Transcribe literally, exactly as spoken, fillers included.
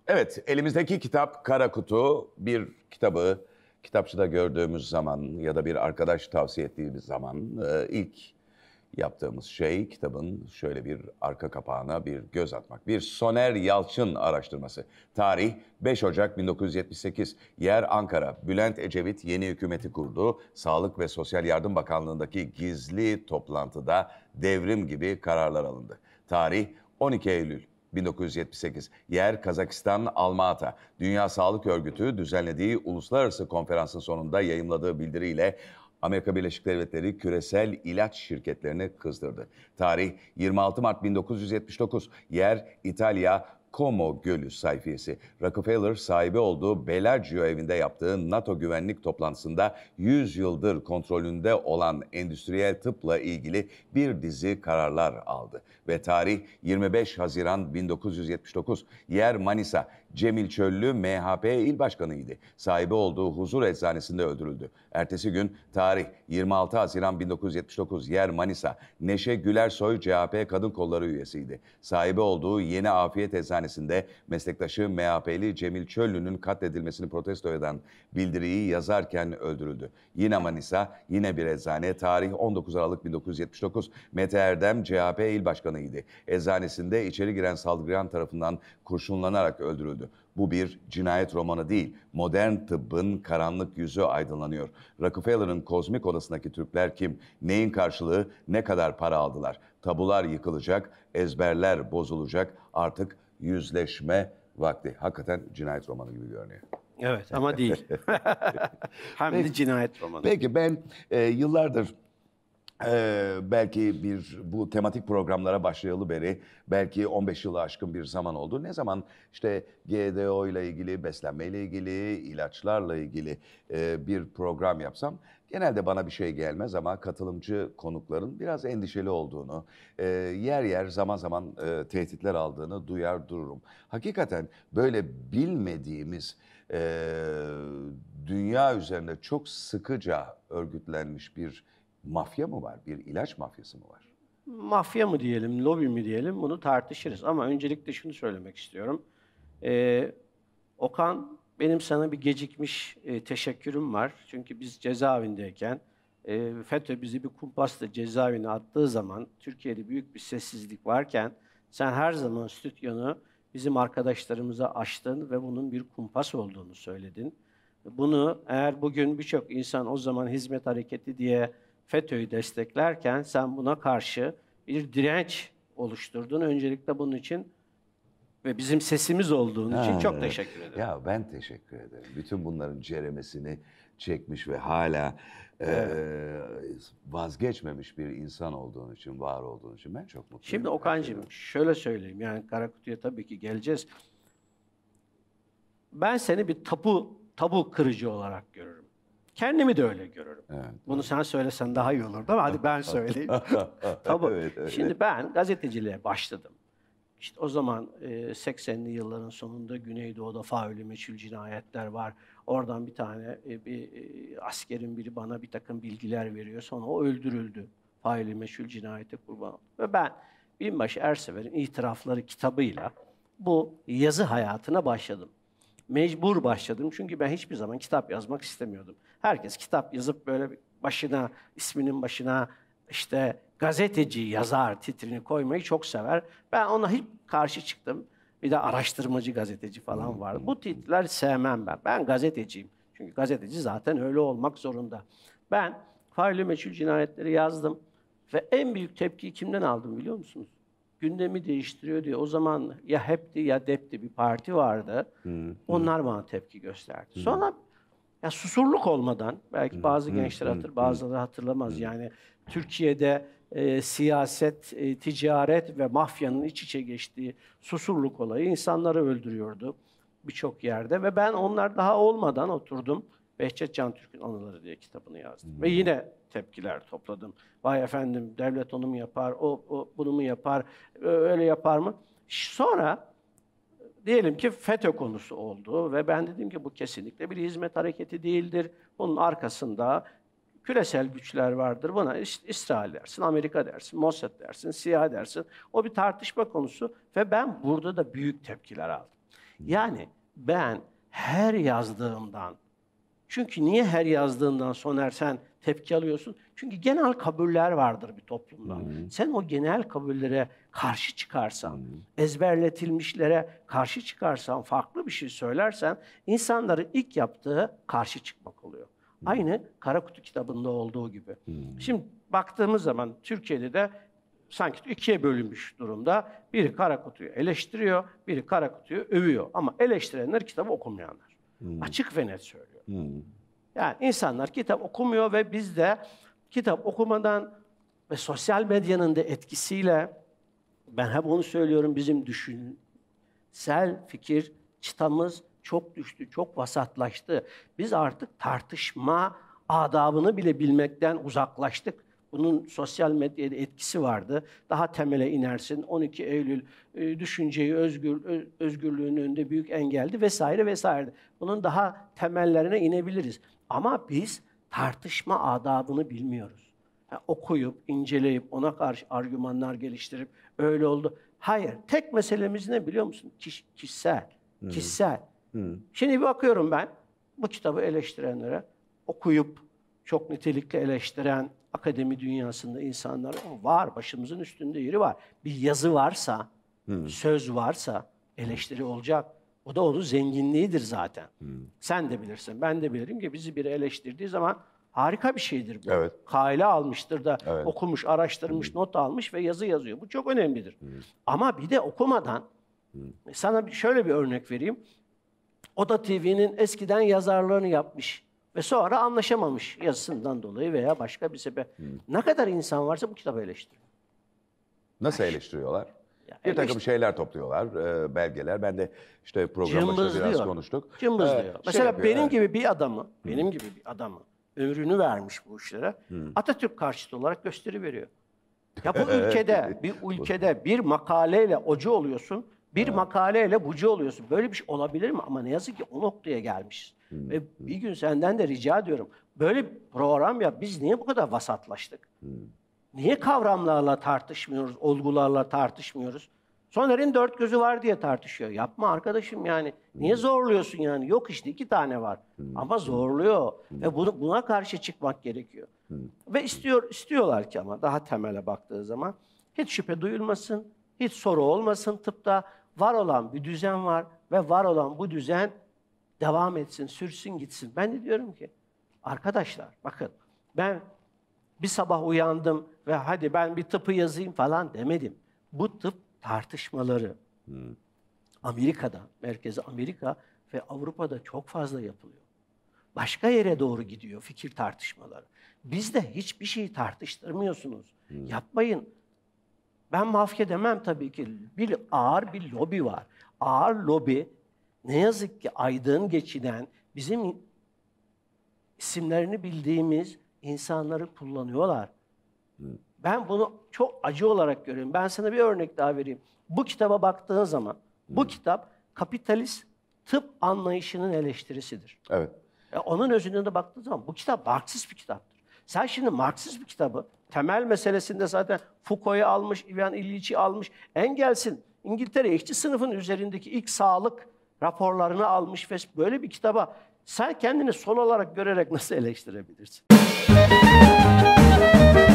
Evet, elimizdeki kitap Kara Kutu. Bir kitabı kitapçıda gördüğümüz zaman ya da bir arkadaş tavsiye ettiği bir zaman e, ilk yaptığımız şey kitabın şöyle bir arka kapağına bir göz atmak. Bir Soner Yalçın araştırması. Tarih beş Ocak bin dokuz yüz yetmiş sekiz. Yer Ankara. Bülent Ecevit yeni hükümeti kurdu. Sağlık ve Sosyal Yardım Bakanlığı'ndaki gizli toplantıda devrim gibi kararlar alındı. Tarih on iki Eylül bin dokuz yüz yetmiş sekiz. Yer Kazakistan Almaata. Dünya Sağlık Örgütü düzenlediği uluslararası konferansın sonunda yayımladığı bildiriyle Amerika Birleşik Devletleri küresel ilaç şirketlerini kızdırdı. Tarih yirmi altı Mart bin dokuz yüz yetmiş dokuz. Yer İtalya Como Gölü sayfiyesi. Rockefeller sahibi olduğu Bellagio evinde yaptığı NATO güvenlik toplantısında yüz yıldır kontrolünde olan endüstriyel tıpla ilgili bir dizi kararlar aldı. Ve tarih yirmi beş Haziran bin dokuz yüz yetmiş dokuz. Yer Manisa. Cemil Çöllü M H P il başkanıydı. Sahibi olduğu huzur eczanesinde öldürüldü. Ertesi gün tarih yirmi altı Haziran bin dokuz yüz yetmiş dokuz. Yer Manisa. Neşe Gülersoy C H P Kadın Kolları üyesiydi. Sahibi olduğu Yeni Afiyet Eczanesinde meslektaşı M H P'li Cemil Çöllü'nün katledilmesini protesto eden bildiriyi yazarken öldürüldü. Yine Manisa, yine bir eczane. Tarih on dokuz Aralık bin dokuz yüz yetmiş dokuz. Mete Erdem C H P il başkanıydı. Eczanesinde içeri giren saldırgan tarafından kurşunlanarak öldürüldü. Bu bir cinayet romanı değil, modern tıbbın karanlık yüzü aydınlanıyor. Rockefeller'ın kozmik odasındaki Türkler kim? Neyin karşılığı, ne kadar para aldılar? Tabular yıkılacak, ezberler bozulacak, artık yüzleşme vakti. Hakikaten cinayet romanı gibi görünüyor. Evet ama değil. Hem de Peki, cinayet romanı. Peki ben e, yıllardır Ee, belki bir bu tematik programlara başlayalı beri belki on beş yılı aşkın bir zaman oldu. Ne zaman işte G D O ile ilgili, beslenmeyle ilgili, ilaçlarla ilgili e, bir program yapsam genelde bana bir şey gelmez ama katılımcı konukların biraz endişeli olduğunu, e, yer yer zaman zaman e, tehditler aldığını duyar dururum. Hakikaten böyle bilmediğimiz e, dünya üzerinde çok sıkıca örgütlenmiş bir mafya mı var? Bir ilaç mafyası mı var? Mafya mı diyelim, lobi mi diyelim bunu tartışırız. Ama öncelikle şunu söylemek istiyorum. Ee, Okan, benim sana bir gecikmiş e, teşekkürüm var. Çünkü biz cezaevindeyken e, FETÖ bizi bir kumpasla cezaevine attığı zaman Türkiye'de büyük bir sessizlik varken sen her zaman stüdyonu bizim arkadaşlarımıza açtın ve bunun bir kumpas olduğunu söyledin. Bunu eğer bugün birçok insan o zaman hizmet hareketi diye FETÖ'yü desteklerken sen buna karşı bir direnç oluşturdun. Öncelikle bunun için ve bizim sesimiz olduğun için Ha, çok teşekkür ederim. Ya ben teşekkür ederim. Bütün bunların ceremesini çekmiş ve hala Evet. e, vazgeçmemiş bir insan olduğun için, var olduğun için ben çok mutluyum. Şimdi Okan'cığım şöyle söyleyeyim, yani Karakutu'ya tabii ki geleceğiz. Ben seni bir tabu, tabu kırıcı olarak görürüm. Kendimi de öyle görürüm. Evet, Bunu sen söylesen daha iyi olurdu ama hadi ben söyleyeyim. Tabu. Evet, evet. Şimdi ben gazeteciliğe başladım. İşte o zaman e, seksenli yılların sonunda Güneydoğu'da faili meçhul cinayetler var. Oradan bir tane e, bir e, askerin biri bana bir takım bilgiler veriyor. Sonra o öldürüldü. Faili meçhul cinayete kurban oldu. Ve ben Binbaşı Ersever'in itirafları kitabıyla bu yazı hayatına başladım. Mecbur başladım çünkü ben hiçbir zaman kitap yazmak istemiyordum. Herkes kitap yazıp böyle başına, isminin başına işte gazeteci, yazar titrini koymayı çok sever. Ben ona hep karşı çıktım. Bir de araştırmacı gazeteci falan vardı. Bu titler sevmem ben. Ben gazeteciyim. Çünkü gazeteci zaten öyle olmak zorunda. Ben faili meçhul cinayetleri yazdım. Ve en büyük tepkiyi kimden aldım biliyor musunuz? Gündemi değiştiriyor diye. O zaman ya HEP'ti ya DEP'ti bir parti vardı. Onlar bana tepki gösterdi. Sonra ya susurluk olmadan, belki bazı gençler hatır, bazıları hatırlamaz. Yani Türkiye'de e, siyaset, e, ticaret ve mafyanın iç içe geçtiği susurluk olayı insanları öldürüyordu birçok yerde. Ve ben onlar daha olmadan oturdum. Behçet Cantürk'ün Anıları diye kitabını yazdım. Hmm. Ve yine tepkiler topladım. Vay efendim devlet onu mu yapar, o, o bunu mu yapar, öyle yapar mı? Sonra diyelim ki FETÖ konusu oldu ve ben dedim ki bu kesinlikle bir hizmet hareketi değildir. Bunun arkasında küresel güçler vardır. Buna İsrail dersin, Amerika dersin, Mossad dersin, C I A dersin. O bir tartışma konusu ve ben burada da büyük tepkiler aldım. Yani ben her yazdığımdan, çünkü niye her yazdığından Soner sen tepki alıyorsun? Çünkü genel kabuller vardır bir toplumda. Hmm. Sen o genel kabullere karşı çıkarsan, hmm. ezberletilmişlere karşı çıkarsan, farklı bir şey söylersen, insanların ilk yaptığı karşı çıkmak oluyor. Hmm. Aynı Kara Kutu kitabında olduğu gibi. Hmm. Şimdi baktığımız zaman Türkiye'de de sanki ikiye bölünmüş durumda. Biri Kara Kutu'yu eleştiriyor, biri Kara Kutu'yu övüyor. Ama eleştirenler kitabı okumayanlar. Hmm. Açık ve net söylüyor. Hmm. Yani insanlar kitap okumuyor ve biz de kitap okumadan ve sosyal medyanın da etkisiyle, ben hep onu söylüyorum, bizim düşünsel fikir çıtamız çok düştü, çok vasatlaştı. Biz artık tartışma adabını bile bilmekten uzaklaştık. Bunun sosyal medyada etkisi vardı. Daha temele inersin. on iki Eylül e, düşünceyi özgür, öz, özgürlüğün önünde büyük engeldi vesaire vesaire. Bunun daha temellerine inebiliriz. Ama biz tartışma adabını bilmiyoruz. Yani okuyup, inceleyip, ona karşı argümanlar geliştirip öyle oldu. Hayır. Tek meselemiz ne biliyor musun? Kiş, kişisel. Hmm. Kişisel. Hmm. Şimdi bir bakıyorum ben bu kitabı eleştirenlere, okuyup çok nitelikli eleştiren akademi dünyasında insanlar var. Başımızın üstünde yeri var. Bir yazı varsa, hmm. söz varsa eleştiri olacak. O da onun zenginliğidir zaten. Hmm. Sen de bilirsin, ben de bilirim ki bizi biri eleştirdiği zaman harika bir şeydir bu. Evet. Kaile almıştır da evet. okumuş, araştırmış, hmm. not almış ve yazı yazıyor. Bu çok önemlidir. Hmm. Ama bir de okumadan, hmm. sana şöyle bir örnek vereyim. Oda T V'nin eskiden yazarlığını yapmış ve sonra anlaşamamış yazısından dolayı veya başka bir sebep. Hmm. Ne kadar insan varsa bu kitabı eleştiriyor. Nasıl eleştiriyorlar? Ya bir takım şeyler topluyorlar, e, belgeler. Ben de işte program başında biraz konuştuk. Cımbızlıyor. Ee, Mesela şey yapıyor, benim evet. gibi bir adamı, hmm. benim gibi bir adamı ömrünü vermiş bu işlere. Hmm. Atatürk karşıtı olarak gösteri veriyor. Ya bu ülkede, bir ülkede bir makaleyle ocu oluyorsun, bir evet. makaleyle bucu oluyorsun. Böyle bir şey olabilir mi? Ama ne yazık ki o noktaya gelmişiz. Hmm. Ve bir gün senden de rica ediyorum. Böyle bir program yap. Biz niye bu kadar vasatlaştık? Hmm. Niye kavramlarla tartışmıyoruz, olgularla tartışmıyoruz? Soner'in dört gözü var diye tartışıyor. Yapma arkadaşım yani. Niye zorluyorsun yani? Yok işte iki tane var. Hmm. Ama zorluyor. Hmm. Ve bunu, buna karşı çıkmak gerekiyor. Hmm. Ve istiyor istiyorlar ki ama daha temele baktığı zaman hiç şüphe duyulmasın, hiç soru olmasın tıpta. Var olan bir düzen var ve var olan bu düzen devam etsin, sürsün gitsin. Ben de diyorum ki arkadaşlar bakın ben bir sabah uyandım ve hadi ben bir tıpı yazayım falan demedim. Bu tıp tartışmaları hmm. Amerika'da, merkezi Amerika ve Avrupa'da çok fazla yapılıyor. Başka yere doğru gidiyor fikir tartışmaları. Bizde hiçbir şeyi tartıştırmıyorsunuz. Hmm. Yapmayın. Ben mafya demem tabii ki. Bir ağır bir lobi var. Ağır lobi ne yazık ki aydın geçinen bizim isimlerini bildiğimiz insanları kullanıyorlar. Hmm. Ben bunu çok acı olarak görüyorum. Ben sana bir örnek daha vereyim. Bu kitaba baktığın zaman, hmm. bu kitap kapitalist tıp anlayışının eleştirisidir. Evet. E onun özünde de baktığın zaman bu kitap Marksist bir kitaptır. Sen şimdi Marksist bir kitabı, temel meselesinde zaten Foucault'u almış, Ivan Illich'i almış, Engels'in İngiltere işçi sınıfının üzerindeki ilk sağlık raporlarını almış ve böyle bir kitaba sen kendini sol olarak görerek nasıl eleştirebilirsin?